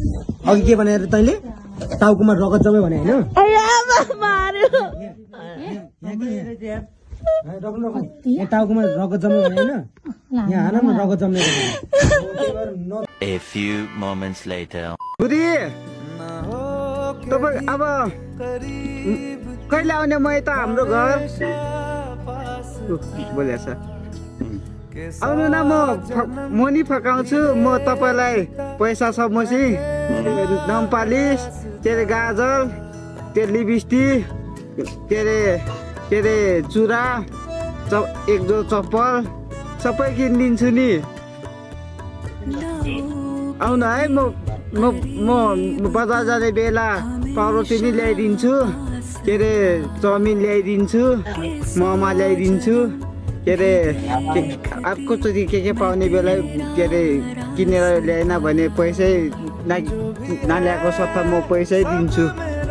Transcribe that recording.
अघि के भने तैँले टाउकोमा रगत जम्यो भने होइन टाउकोमा रगत जम्यो भने होइन यहाँ हान न रगत जम्ने A few moments later. बुढी तपाईँ अब कहिले आउने म यता हाम्रो घर बोलेछ आउनु न म नि फकाउँछु म तपाईँलाई पैसा छ मसी नमपालिस के अरे गाजल त्यो लिपस्टिक के अरे चुरा एक जो चप्पल सबै किनिदिन्छु नि आउनु है म बजार जाने बेला पाउरोटी नि ल्याइदिन्छु के अरे चाउमिन ल्याइदिन्छु मोमो ल्याइदिन्छु के अरे अर्कोचोटि के पाउने बेला के अरे किनेर ल्याएन भने पैसै नल्याएको सट्टा म पैसै दिन्छु